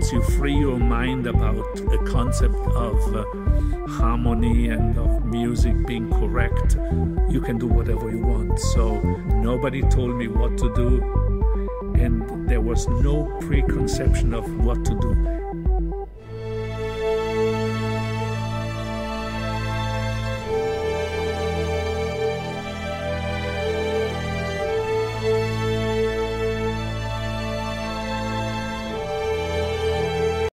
once you free your mind about a concept of harmony and of music being correct, you can do whatever you want. So nobody told me what to do, and there was no preconception of what to do.